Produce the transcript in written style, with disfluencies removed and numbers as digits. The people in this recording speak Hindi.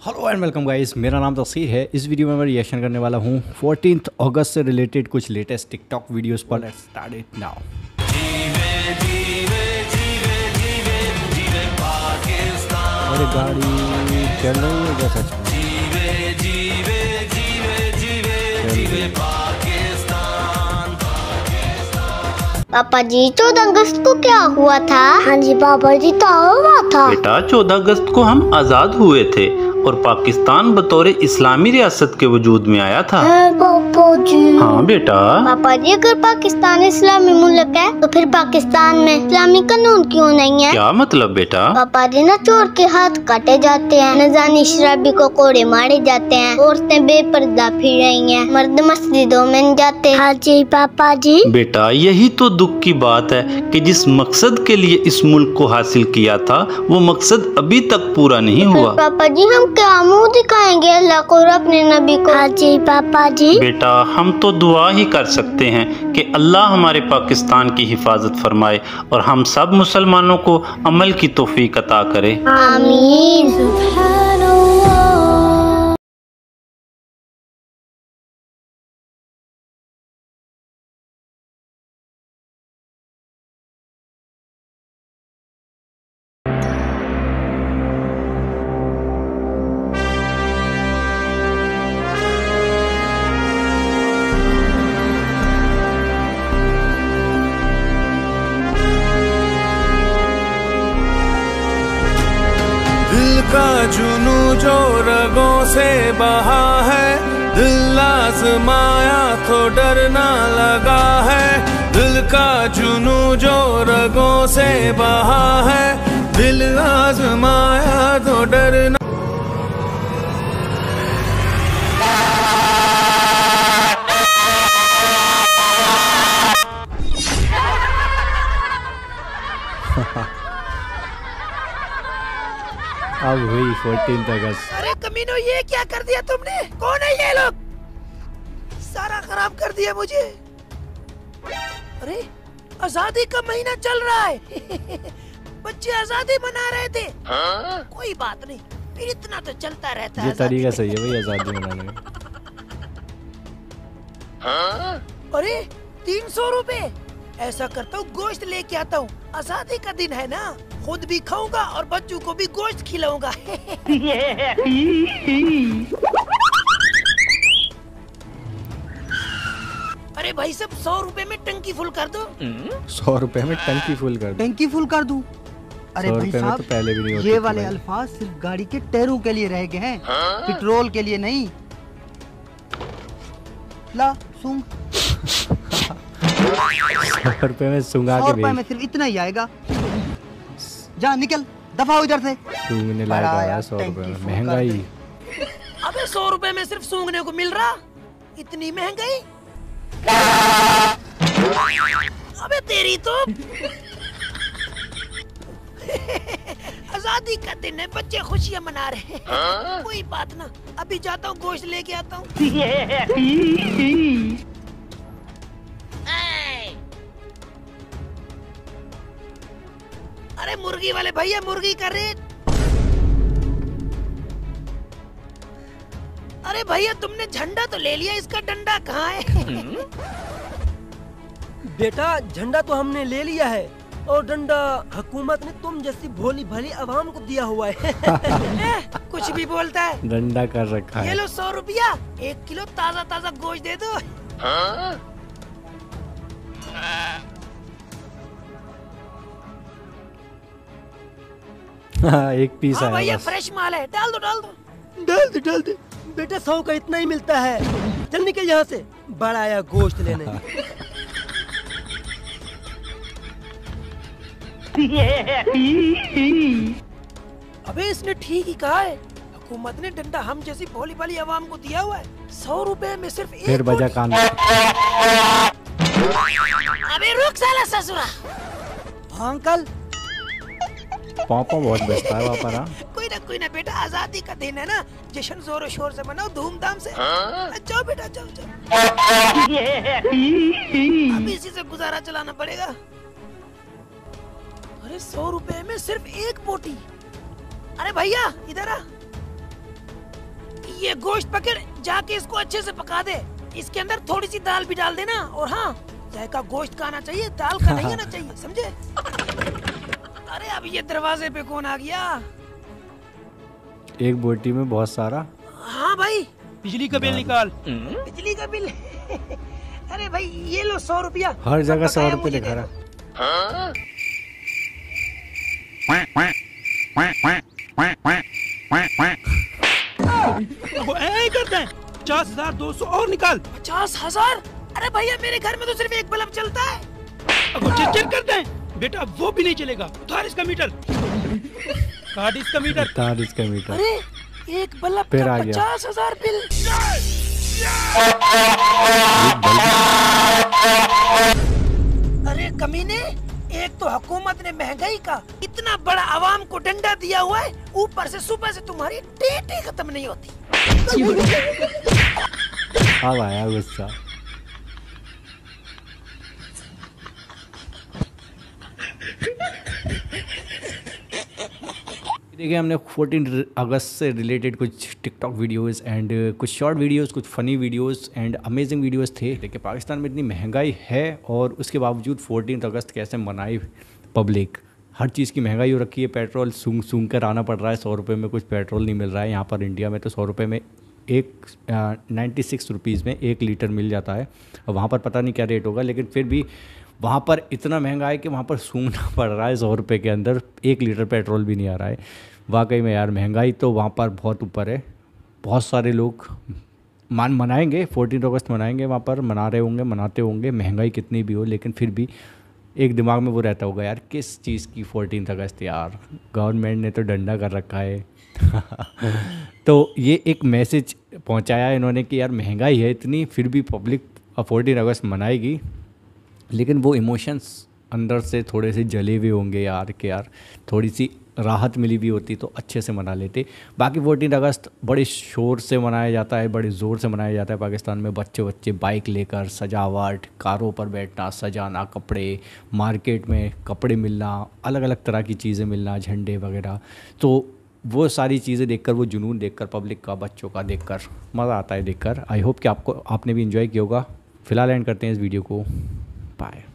हेलो एंड वेलकम गाइस, मेरा नाम तस्वीर है। इस वीडियो में मैं रिएक्शन करने वाला हूँ 14 अगस्त से रिलेटेड कुछ लेटेस्ट टिकटॉक वीडियोस पर। Let's start it now. अरे गाड़ी चल रही है क्या सच में? पापा जी 14 अगस्त को क्या हुआ था? हाँ जी पापा जी तो हुआ था। बेटा 14 अगस्त को हम आजाद हुए थे और पाकिस्तान बतौर इस्लामी रियासत के वजूद में आया था। पापा जी। हाँ बेटा। पापा जी अगर पाकिस्तान इस्लामी मुल्क है तो फिर पाकिस्तान में इस्लामी कानून क्यों नहीं है? क्या मतलब बेटा? पापा जी ना चोर के हाथ काटे जाते हैं, न जाने शराबी को कोड़े मारे जाते हैं, औरतें बेपर्दा फिर रही हैं, मर्द मस्जिदों में नहीं जाते। हाँ जी पापा जी। बेटा यही तो दुख की बात है कि जिस मकसद के लिए इस मुल्क को हासिल किया था वो मकसद अभी तक पूरा नहीं हुआ। पापा जी हम क्या मुँह दिखाएंगे अल्लाह को और अपने नबी को? हाँ जी पापा जी। बेटा हम तो दुआ ही कर सकते हैं कि अल्लाह हमारे पाकिस्तान की हिफाजत फरमाए और हम सब मुसलमानों को अमल की तौफीक अता करे। आमीन। दिल का जुनू जो रगों से बहा है, दिल आजमाया तो डरना लगा है। दिल का जुनू जो रगों से बहा है, दिल आजमाया तो डरना। अब हुई 14 अगस्त। अरे कमीनो ये क्या कर दिया तुमने? कौन है ये लोग? सारा खराब कर दिया मुझे। अरे आजादी का महीना चल रहा है बच्चे आजादी मना रहे थे। कोई बात नहीं, फिर इतना तो चलता रहता है। ये तरीका सही है भाई आजादी मनाने का। अरे 300 रुपए। ऐसा करता हूँ गोश्त लेके आता हूँ, आजादी का दिन है ना, खुद भी खाऊंगा और बच्चों को भी गोश्त खिलाऊंगा अरे भाई सब 100 रुपए में टंकी फुल कर दो। 100 रुपए में टंकी फुल कर दो। टंकी फुल कर दूं? अरे 100 भाई रुपए में साहब तो पहले भी नहीं होती ये थी वाले भाई। अल्फाज सिर्फ गाड़ी के टायरों के लिए रह गए हैं, पेट्रोल के लिए नहीं। ला सूंघ। 100 रुपए में सूंघा 100 के रुपए में भेज। सिर्फ इतना ही आएगा। जा निकल, दफा हो इधर से। सूंघने लायक बड़ा आया यार, 100 रुपए टंकी में। फुल कर महंगाई। दे। अबे 100 रुपए में सिर्फ सूंघने को मिल रहा, इतनी महंगाई। अबे तेरी तो आजादी का दिन है, बच्चे खुशियां मना रहे हैं। कोई बात ना, अभी जाता हूँ गोश्त लेके आता हूँ अरे मुर्गी वाले भैया, मुर्गी का रेट। अरे भैया तुमने झंडा तो ले लिया, इसका डंडा कहाँ है? बेटा झंडा तो हमने ले लिया है और डंडा हुकूमत ने तुम जैसी भोली भाली आवाम को दिया हुआ है कुछ भी बोलता है। डंडा कर रखा ये है। लो 100 रुपया, 1 किलो ताजा ताजा गोश्त दे दो। एक पीस हाँ आया भैया बस। फ्रेश माल है, डाल दो डाल दो। डाल दे डाल दे। बेटा 100 का इतना ही मिलता है, चल निकल यहाँ से, बड़ा आया गोश्त लेने। अबे इसने ठीक ही कहा है, हुकूमत ने डंडा हम जैसी भोली भाली आवाम को दिया हुआ है। 100 रुपए में सिर्फ एक फिर बजा बोटी। कान। अबे रुक साला ससुरा। हाँ अंकल। पापा बहुत बचता है वहाँ पर। हाँ कोई ना बेटा, आजादी का दिन है ना, जश्न जोरों शोर से मनाओ, धूमधाम से। जाओ बेटा जाओ जाओ। अब इसी से गुजारा चलाना पड़ेगा। अरे 100 रुपए में सिर्फ एक बोटी। अरे भैया इधर आ। ये गोश्त पकड़, जाके इसको अच्छे से पका दे। इसके अंदर थोड़ी सी दाल भी डाल देना। और हाँ, जायका गोश्त का आना चाहिए, दाल का नहीं आना चाहिए, समझे? अरे अब ये दरवाजे पे कौन आ गया? एक बोटी में बहुत सारा। हाँ भाई, बिजली का बिल निकाल। बिजली का बिल। अरे भाई ये लो 100 रुपया। हर जगह 100 बकाया रुपये मुझे दिखा दे रहा। वो ऐ करते हैं। 50,200 और निकाल। 50,000? अरे भैया मेरे घर में तो सिर्फ एक बल्ब चलता है। अब वो चेक करते हैं। बेटा वो भी नहीं चलेगा, उतार इसका मीटर। काट इसका मीटर। तार इसका मीटर। अरे एक बल्ब फिर का आ गया। 50,000 बिल। अरे कमीने, एक तो हुकूमत ने महंगाई का इतना बड़ा आवाम को डंडा दिया हुआ है, ऊपर से सुबह से तुम्हारी डेट ही खत्म नहीं होती। अब आया गुस्सा। देखिए हमने 14 अगस्त से रिलेटेड कुछ टिकटॉक वीडियोस एंड कुछ शॉर्ट वीडियोस, कुछ funny videos and amazing videos थे। देखिए पाकिस्तान में इतनी महंगाई है और उसके बावजूद 14 अगस्त कैसे मनाई पब्लिक। हर चीज़ की महंगाई हो रखी है। पेट्रोल सूंघ सूंघ कर आना पड़ रहा है। 100 रुपये में कुछ पेट्रोल नहीं मिल रहा है। यहाँ पर इंडिया में तो 100 रुपये में 96 रुपीज़ में 1 लीटर मिल जाता है। और वहाँ पर पता नहीं क्या रेट होगा, लेकिन फिर भी वहाँ पर इतना महंगा है कि वहाँ पर सूंघना पड़ रहा है। 100 रुपये के अंदर 1 लीटर पेट्रोल भी नहीं आ रहा है। वाकई में यार महंगाई तो वहाँ पर बहुत ऊपर है। बहुत सारे लोग मनाएंगे, 14 अगस्त मनाएंगे, वहाँ पर मना रहे होंगे, मनाते होंगे, महंगाई कितनी भी हो, लेकिन फिर भी एक दिमाग में वो रहता होगा यार किस चीज़ की 14 अगस्त यार, गवर्नमेंट ने तो डंडा कर रखा है। तो ये एक मैसेज पहुँचाया इन्होंने कि यार महंगाई है इतनी, फिर भी पब्लिक 14 अगस्त मनाएगी। लेकिन वो इमोशंस अंदर से थोड़े से जले हुए होंगे यार कि यार थोड़ी सी राहत मिली हुई होती तो अच्छे से मना लेते। बाकी 14 अगस्त बड़े शोर से मनाया जाता है, बड़े ज़ोर से मनाया जाता है पाकिस्तान में। बच्चे बाइक लेकर सजावट, कारों पर बैठना, सजाना, कपड़े, मार्केट में कपड़े मिलना, अलग अलग तरह की चीज़ें मिलना, झंडे वगैरह। तो वो सारी चीज़ें देखकर, वो जुनून देखकर, पब्लिक का, बच्चों का देखकर मज़ा आता है देखकर। आई होप कि आपने भी इन्जॉय किया होगा। फ़िलहाल एंड करते हैं इस वीडियो को। बाय।